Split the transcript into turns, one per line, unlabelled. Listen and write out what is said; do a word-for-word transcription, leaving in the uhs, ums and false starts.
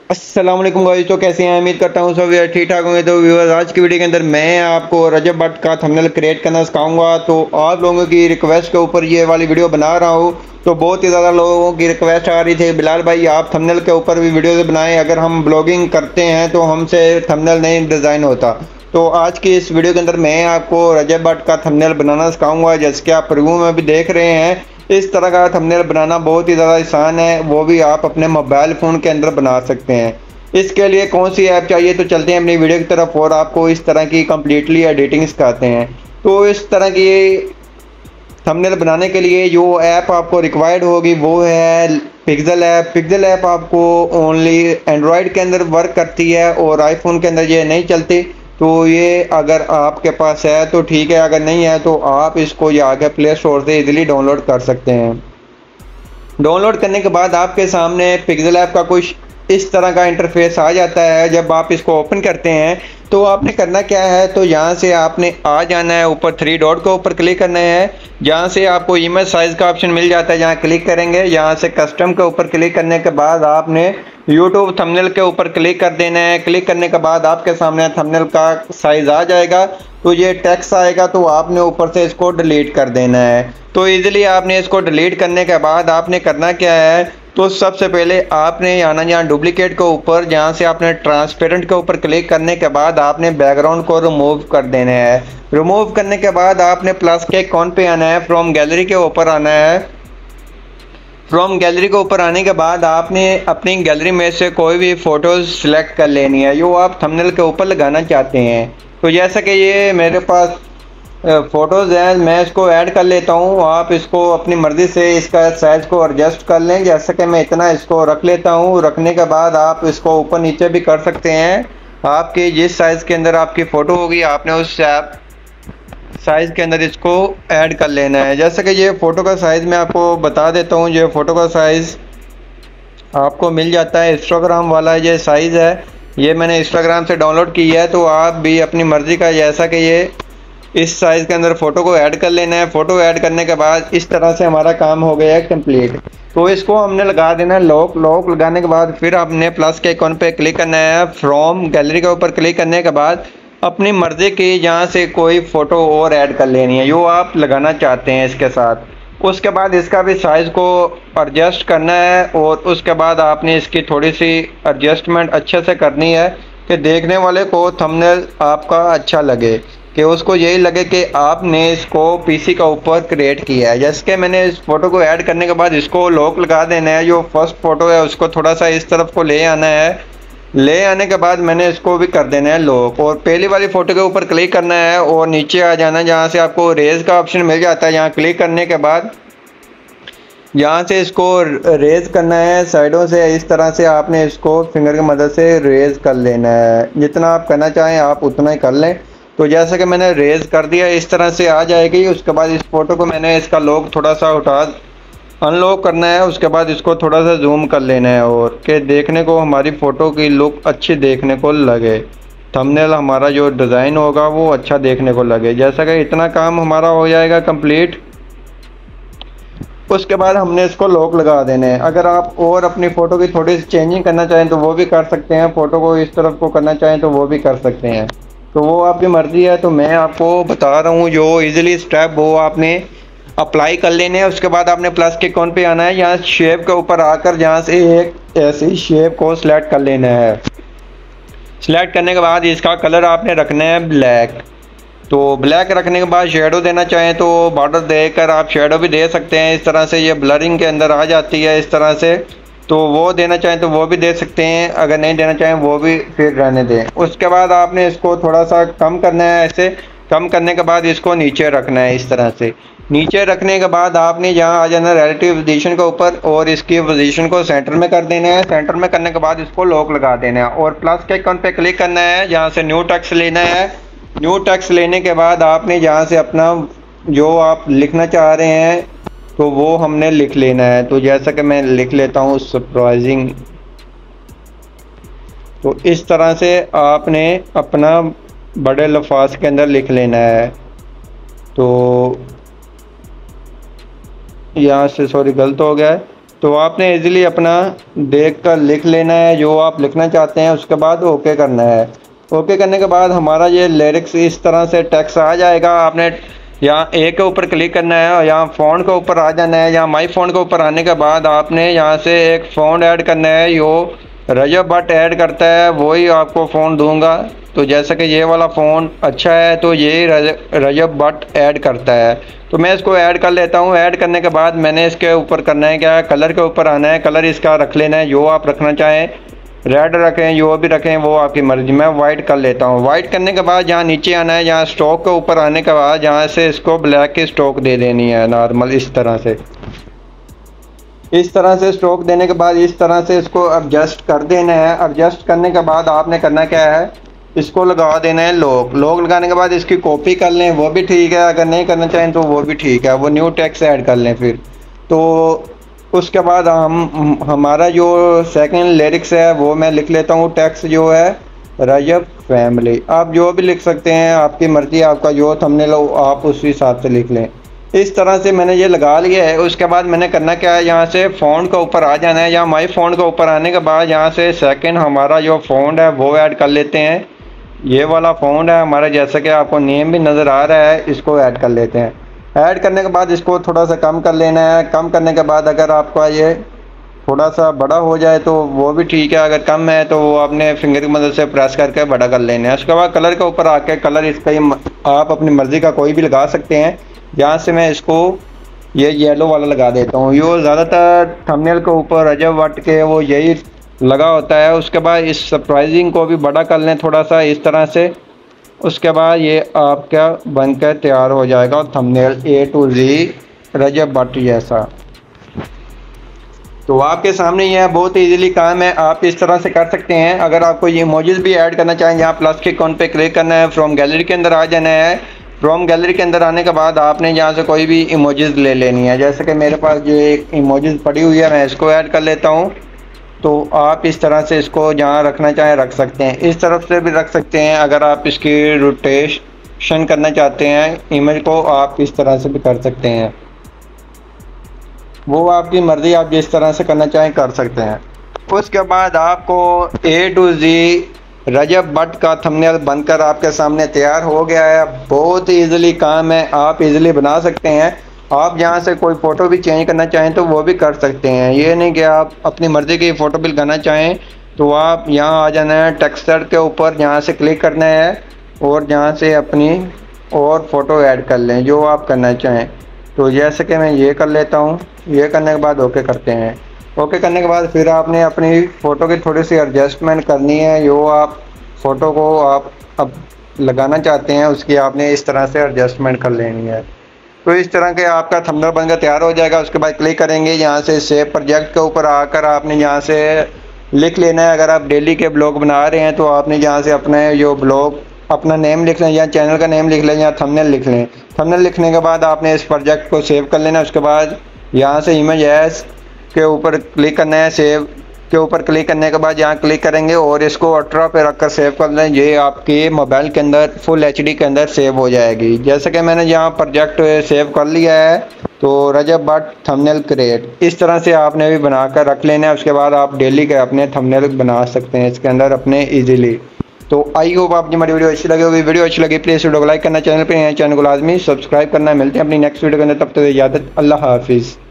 अस्सलाम वालेकुम गाइस। तो कैसे हैं? उम्मीद करता हूँ सब यार ठीक ठाक होंगे। तो व्यूअर्स, आज की वीडियो के अंदर मैं आपको रजब भट्ट का थंबनेल क्रिएट करना सिखाऊंगा। तो आप लोगों की रिक्वेस्ट के ऊपर ये वाली वीडियो बना रहा हूँ। तो बहुत ही ज़्यादा लोगों की रिक्वेस्ट आ रही थी, बिलाल भाई आप थंबनेल के ऊपर भी वीडियो बनाएं, अगर हम ब्लॉगिंग करते हैं तो हमसे थंबनेल नहीं डिज़ाइन होता। तो आज की इस वीडियो के अंदर मैं आपको रजब भट्ट का थंबनेल बनाना सिखाऊंगा। जैसे कि आप रिव्यू में भी देख रहे हैं, इस तरह का थंबनेल बनाना बहुत ही ज़्यादा आसान है, वो भी आप अपने मोबाइल फ़ोन के अंदर बना सकते हैं। इसके लिए कौन सी ऐप चाहिए, तो चलते हैं अपनी वीडियो की तरफ और आपको इस तरह की कम्प्लीटली एडिटिंग सिखाते हैं। तो इस तरह की थंबनेल बनाने के लिए जो ऐप आपको रिक्वायर्ड होगी वो है पिक्सेल ऐप। पिक्सेल ऐप आपको ओनली एंड्रॉयड के अंदर वर्क करती है और आईफोन के अंदर ये नहीं चलती। तो ये अगर आपके पास है तो ठीक है, अगर नहीं है तो आप इसको जाकर प्ले स्टोर से इजीली डाउनलोड कर सकते हैं। डाउनलोड करने के बाद आपके सामने पिक्सेल ऐप का कुछ इस तरह का इंटरफेस आ जाता है। जब आप इसको ओपन करते हैं तो आपने करना क्या है, तो यहाँ से आपने आ जाना है, ऊपर थ्री डॉट के ऊपर क्लिक करना है। जहाँ से आपको इमेज साइज़ का ऑप्शन मिल जाता है, जहाँ क्लिक करेंगे, यहाँ से कस्टम के ऊपर क्लिक करने के बाद आपने यूट्यूब थंबनेल के ऊपर क्लिक कर देना है। क्लिक करने के बाद आपके सामने थंबनेल का साइज़ आ जाएगा। तो ये टेक्स्ट आएगा, तो आपने ऊपर से इसको डिलीट कर देना है। तो इजीली आपने इसको डिलीट करने के बाद आपने करना क्या है, तो सबसे पहले आपने आना यहाँ डुप्लीकेट के ऊपर, जहाँ से आपने ट्रांसपेरेंट के ऊपर क्लिक करने के बाद आपने बैकग्राउंड को रिमूव कर देना है। रिमूव करने के बाद आपने प्लस के आइकॉन पे आना है, फ्रॉम गैलरी के ऊपर आना है। फ्रॉम गैलरी के ऊपर आने के बाद आपने अपनी गैलरी में से कोई भी फ़ोटोज़ सिलेक्ट कर लेनी है जो आप थंबनेल के ऊपर लगाना चाहते हैं। तो जैसा कि ये मेरे पास फ़ोटोज़ हैं, मैं इसको ऐड कर लेता हूँ। आप इसको अपनी मर्ज़ी से इसका साइज़ को एडजस्ट कर लें। जैसा कि मैं इतना इसको रख लेता हूँ। रखने के बाद आप इसको ऊपर नीचे भी कर सकते हैं। आपके जिस साइज़ के अंदर आपकी फ़ोटो होगी आपने उस साइज़ के अंदर इसको ऐड कर लेना है। जैसे कि ये फ़ोटो का साइज़ मैं आपको बता देता हूँ। ये फ़ोटो का साइज़ आपको मिल जाता है, इंस्टाग्राम वाला ये साइज़ है। ये मैंने इंस्टाग्राम से डाउनलोड की है। तो आप भी अपनी मर्ज़ी का, जैसा कि ये इस साइज़ के अंदर फ़ोटो को ऐड कर लेना है। फ़ोटो ऐड करने के बाद इस तरह से हमारा काम हो गया है कंप्लीट। तो इसको हमने लगा देना है लॉक। लॉक लगाने के बाद फिर आपने प्लस के आइकॉन पे क्लिक करना है। फ्रॉम गैलरी के ऊपर क्लिक करने के बाद अपनी मर्ज़ी की जहाँ से कोई फ़ोटो और ऐड कर लेनी है जो आप लगाना चाहते हैं इसके साथ। उसके बाद इसका भी साइज़ को एडजस्ट करना है और उसके बाद आपने इसकी थोड़ी सी एडजस्टमेंट अच्छे से करनी है कि देखने वाले को थंबनेल आपका अच्छा लगे, कि उसको यही लगे कि आपने इसको पीसी का ऊपर क्रिएट किया है। जैसे कि मैंने इस फोटो को ऐड करने के बाद इसको लॉक लगा देना है। जो फर्स्ट फोटो है उसको थोड़ा सा इस तरफ को ले आना है। ले आने के बाद मैंने इसको भी कर देना है लॉक और पहली वाली फ़ोटो के ऊपर क्लिक करना है और नीचे आ जाना है, जहाँ से आपको रेज़ का ऑप्शन मिल जाता है। यहाँ क्लिक करने के बाद यहाँ से इसको रेज़ करना है साइडों से। इस तरह से आपने इसको फिंगर की मदद से रेज़ कर लेना है। जितना आप करना चाहें आप उतना ही कर लें। तो जैसे कि मैंने रेज़ कर दिया, इस तरह से आ जाएगी। उसके बाद इस फ़ोटो को मैंने इसका लॉक थोड़ा सा उठा अनलॉक करना है। उसके बाद इसको थोड़ा सा जूम कर लेना है और कि देखने को हमारी फ़ोटो की लुक अच्छी देखने को लगे, थंबनेल हमारा जो डिज़ाइन होगा वो अच्छा देखने को लगे। जैसा कि इतना काम हमारा हो जाएगा कंप्लीट। उसके बाद हमने इसको लॉक लगा देना है। अगर आप और अपनी फ़ोटो की थोड़ी सी चेंजिंग करना चाहें तो वो भी कर सकते हैं। फ़ोटो को इस तरफ को करना चाहें तो वो भी कर सकते हैं। तो वो आपकी मर्ज़ी है। तो मैं आपको बता रहा हूँ जो इजीली स्टेप वो आपने अप्लाई कर लेने हैं। उसके बाद आपने प्लस के आइकॉन पे आना है। यहाँ शेप के ऊपर आकर जहाँ से एक ऐसी शेप को सिलेक्ट कर लेना है। सिलेक्ट करने के बाद इसका कलर आपने रखना है ब्लैक। तो ब्लैक रखने के बाद शेडो देना चाहें तो बॉर्डर देकर आप शेडो भी दे सकते हैं। इस तरह से ये ब्लरिंग के अंदर आ जाती है इस तरह से। तो वो देना चाहें तो वो भी दे सकते हैं, अगर नहीं देना चाहें वो भी फिर रहने दें। उसके बाद आपने इसको थोड़ा सा कम करना है। ऐसे कम करने के बाद इसको नीचे रखना है इस तरह से। नीचे रखने के बाद आपने यहाँ आ जाना रिलेटिव पोजीशन के ऊपर और इसकी पोजीशन को सेंटर में कर देना है। सेंटर में करने के बाद इसको लॉक लगा देना है और प्लस के आइकॉन पे क्लिक करना है। जहाँ से न्यू टेक्स्ट लेना है। न्यू टेक्स्ट लेने के बाद आपने जहाँ से अपना जो आप लिखना चाह रहे हैं तो वो हमने लिख लेना है। तो जैसा कि मैं लिख लेता हूँ सरप्राइजिंग। तो इस तरह से आपने अपना बड़े लफाज के अंदर लिख लेना है। तो यहाँ से सॉरी गलत हो गया है। तो आपने इजीली अपना देख कर लिख लेना है जो आप लिखना चाहते हैं, उसके बाद ओके करना है। ओके करने के बाद हमारा ये लिरिक्स इस तरह से टेक्स्ट आ जाएगा। आपने यहाँ ए के ऊपर क्लिक करना है और यहाँ फ़ॉन्ट के ऊपर आ जाना है। यहाँ माई फ़ॉन्ट के ऊपर आने के बाद आपने यहाँ से एक फ़ॉन्ट ऐड करना है, यो रजब भट्ट ऐड करता है वही आपको फ़ॉन्ट दूंगा। तो जैसे कि ये वाला फ़ॉन्ट अच्छा है तो ये रजब भट्ट ऐड करता है, तो मैं इसको ऐड कर लेता हूँ। ऐड करने के बाद मैंने इसके ऊपर करना है क्या, कलर के ऊपर आना है। कलर इसका रख लेना है जो आप रखना चाहें, रेड रखें जो भी रखें वो आपकी मर्जी। मैं वाइट कर लेता हूँ। वाइट करने के बाद यहाँ नीचे आना है, यहाँ स्ट्रोक के ऊपर आने के बाद यहाँ से इसको ब्लैक की स्ट्रोक दे देनी है नॉर्मल इस तरह से। इस तरह से स्ट्रोक देने के बाद इस तरह से इसको एडजस्ट कर देना है। एडजस्ट करने के बाद आपने करना क्या है, इसको लगा देना है लॉक। लॉक लगाने के बाद इसकी कॉपी कर लें वो भी ठीक है, अगर नहीं करना चाहें तो वो भी ठीक है, वो न्यू टेक्स्ट ऐड कर लें फिर। तो उसके बाद हम हमारा जो सेकंड लिरिक्स है वो मैं लिख लेता हूँ। टेक्स्ट जो है रजब फैमिली, आप जो भी लिख सकते हैं, आपकी मर्जी, आपका जो थंबनेल हो आप उस हिसाब से लिख लें। इस तरह से मैंने ये लगा लिया है। उसके बाद मैंने करना क्या है, यहाँ से फ़ॉन्ट के ऊपर आ जाना है। यहाँ माई फ़ॉन्ट के ऊपर आने के बाद यहाँ से सेकंड हमारा जो फ़ॉन्ट है वो ऐड कर लेते हैं। ये वाला फ़ॉन्ट है हमारा, जैसा कि आपको नेम भी नज़र आ रहा है, इसको ऐड कर लेते हैं। ऐड करने के बाद इसको थोड़ा सा कम कर लेना है। कम करने के बाद अगर आपका ये थोड़ा सा बड़ा हो जाए तो वो भी ठीक है, अगर कम है तो वो आपने फिंगर की मदद से प्रेस करके बड़ा कर लेना है। उसके बाद कलर के ऊपर आके कलर इसका आप अपनी मर्ज़ी का कोई भी लगा सकते हैं। यहाँ से मैं इसको ये येलो वाला लगा देता हूँ। ये ज़्यादातर थंबनेल के ऊपर रजब भट्ट के वो यही लगा होता है। उसके बाद इस सरप्राइजिंग को भी बड़ा कर लें थोड़ा सा इस तरह से। उसके बाद ये आपका बनकर तैयार हो जाएगा thumbnail A to Z Rajab Bhatt जैसा। तो आपके सामने यह बहुत इजीली काम है, आप इस तरह से कर सकते हैं। अगर आपको ये इमोजीज भी ऐड करना चाहें, यहाँ प्लस के आइकॉन पे क्लिक करना है, फ्रॉम गैलरी के अंदर आ जाना है। फ्रॉम गैलरी के अंदर आने के बाद आपने यहाँ से कोई भी इमोजीज ले लेनी है। जैसे कि मेरे पास जो एक इमोजीज पड़ी हुई है मैं इसको ऐड कर लेता हूँ। तो आप इस तरह से इसको जहाँ रखना चाहें रख सकते हैं, इस तरफ से भी रख सकते हैं। अगर आप इसकी रोटेशन करना चाहते हैं इमेज को, आप इस तरह से भी कर सकते हैं, वो आपकी मर्ज़ी, आप जिस तरह से करना चाहें कर सकते हैं। उसके बाद आपको ए टू जी रजब भट्ट का थंबनेल बनकर आपके सामने तैयार हो गया है। बहुत ही ईजिली काम है, आप इजीली बना सकते हैं। आप यहाँ से कोई फ़ोटो भी चेंज करना चाहें तो वो भी कर सकते हैं। ये नहीं कि आप अपनी मर्ज़ी की फ़ोटो भी लगाना चाहें तो आप यहाँ आ जाना है, टेक्सचर के ऊपर यहाँ से क्लिक करना है और यहाँ से अपनी और फ़ोटो ऐड कर लें जो आप करना चाहें। तो जैसे कि मैं ये कर लेता हूँ। ये करने के बाद ओके करते हैं। ओके करने के बाद फिर आपने अपनी फ़ोटो की थोड़ी सी एडजस्टमेंट करनी है। जो आप फ़ोटो को आप अब लगाना चाहते हैं उसकी आपने इस तरह से एडजस्टमेंट कर लेनी है। तो इस तरह के आपका थंबनेल बनकर तैयार हो जाएगा। उसके बाद क्लिक करेंगे यहाँ से सेव प्रोजेक्ट के ऊपर आकर आपने यहाँ से लिख लेना है। अगर आप डेली के ब्लॉग बना रहे हैं तो आपने यहाँ से अपने जो ब्लॉग अपना नेम लिख लें या चैनल का नेम लिख लें या थंबनेल लिख लें। थंबनेल लिखने के बाद आपने इस प्रोजेक्ट को सेव कर लेना। उसके बाद यहाँ से इमेज एज के ऊपर क्लिक करना है। सेव के ऊपर क्लिक करने के बाद यहाँ क्लिक करेंगे और इसको अल्ट्रा पे रखकर सेव कर लें। ये आपके मोबाइल के अंदर फुल एच डी के अंदर सेव हो जाएगी। जैसे कि मैंने यहाँ प्रोजेक्ट सेव कर लिया है तो रजब भट्ट थंबनेल क्रिएट इस तरह से आपने भी बनाकर रख लेना है। उसके बाद आप डेली के अपने थंबनेल बना सकते हैं इसके अंदर अपने ईजिली। तो आई होप आपकी हमारी वीडियो अच्छी लगी होगी। वीडियो अच्छी लगी प्लीज़ वीडियो को लाइक करना, चैनल पे हैं चैनल को लाजमी सब्सक्राइब करना। मिलते हैं अपनी नेक्स्ट वीडियो के अंदर, तब तक इजाज़त, अल्लाह हाफिज़।